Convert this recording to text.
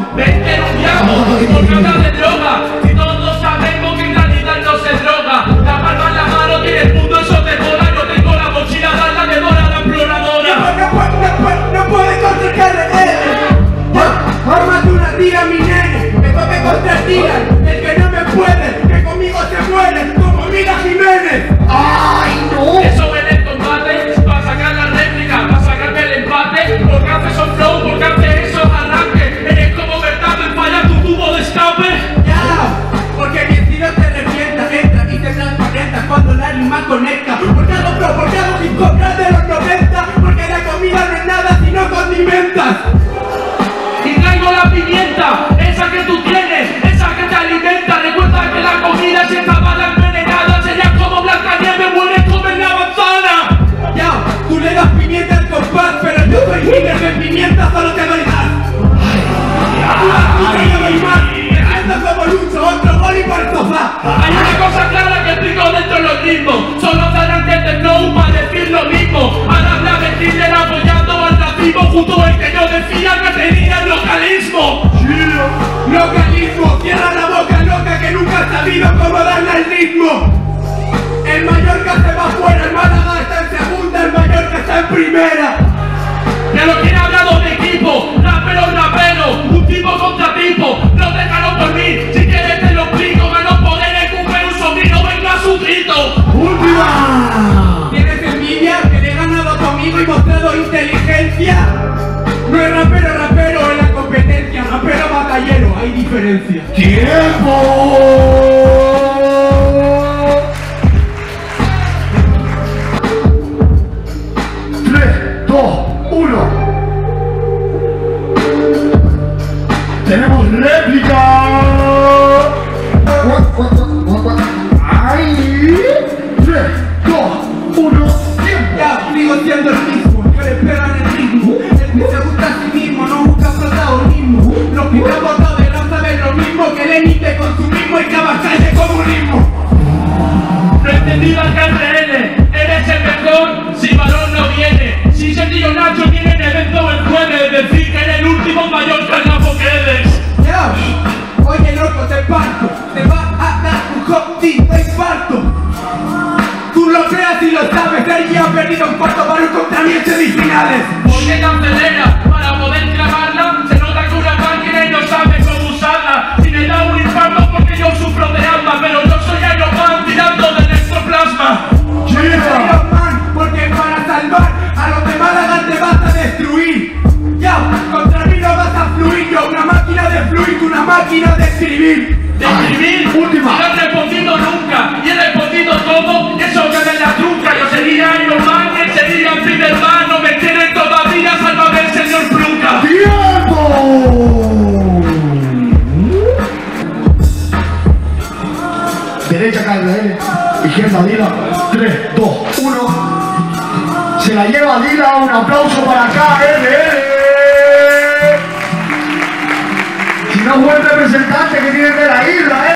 Ven, denunciamos por causa de droga. Y todos sabemos que en realidad no se droga. La palma en la mano tiene el mundo, eso te mola. Yo tengo la mochila, la de Dora la exploradora. No puede controlar él. Ármate una tira, mi nene. Esto me contratiran. El que no me puede, que conmigo se muere, como Mira Jiménez. ¡Ay, no! Eso en el combate, para sacar la réplica, para sacarte el empate. Porque haces esos flow, porque haces esos arranques. Eres como Verstappen, falla tu tubo de escape. Ya, porque mi estilo te revienta, entra y te transparenta cuando la rima conecta. Porque hago pro, porque hago hip hop de los 90. Porque la comida no es nada si no condimentas. Y traigo la pimienta, esa que tú tienes, esa que te alimenta. Recuerda que la comida si esta bala envenenada sería como Blancanieves, muere comer la manzana. Ya, tú le das pimienta al compás, pero yo soy líder de pimienta, solo te doy más. Tú das pizza y yo doy más. Me siento como Lucho, otro gol y por el sofá. Hay una cosa clara que explico dentro de los ritmos. Solo salen de flow para decir lo mismo. Ahora habla de Hitler apoyando al racismo, justo el que yo decía que tenía el localismo. Localismo, cierra la boca loca que nunca has sabido cómo darle al ritmo. El Mallorca se va fuera, el Málaga está en segunda, el Mallorca está en primera. Pero ¿quién ha hablado de equipo? Rapero, un tipo contra tipo. No déjalo por mí, si quieres te lo explico. Menos poder escupe un sobrino, venga su grito. ¡Última! ¿Tienes envidia? Que le he ganado conmigo y mostrado inteligencia. No es rapero en la competencia, rapero batallero, hay diferencia. ¡Tiempo! 3, 2, 1. ¡Tenemos réplica! ¡Ay! 3, 2, 1, ¡tiempo! Ya, sigo siendo el mismo, que le pegan el ritmo. El que se gusta a sí mismo, no busca protagonismo. Los que te han votado de no saben lo mismo que el élite consumismo y Cabascal de comunismo. No he entendido al KRL, eres el mejor si valor no viene. Si Sergio Nacho tiene el evento el jueves, decir que eres el último mayor carnapo que eres. Ya, oye loco, te parto, te va a dar un jodido infarto. Tú lo creas y lo sabes, Sergio ha perdido un cuarto para un contra mí en semifinales. Oye, cancelera, para poder clavarla, se nota que una máquina y no sabe cómo usarla. Si me da un infarto porque yo sufro de asma, pero yo soy Iron Man tirando del ectoplasma. Soy Iron Man, porque para salvar a los de Málaga te vas a destruir. Ya, contra mí no vas a fluir, yo una máquina de fluir, una máquina de escribir. De escribir, última. no he respondido nunca, y he respondido todo, eso que me la trunca. Yo sería Iron Man, él sería el primer man, no me quieren todavía, sálvame el señor Plunca. ¡Tiempo! Derecha KRL, izquierda Dila. 3, 2, 1. Se la lleva Dila, un aplauso para KRL. Si no es buen representante.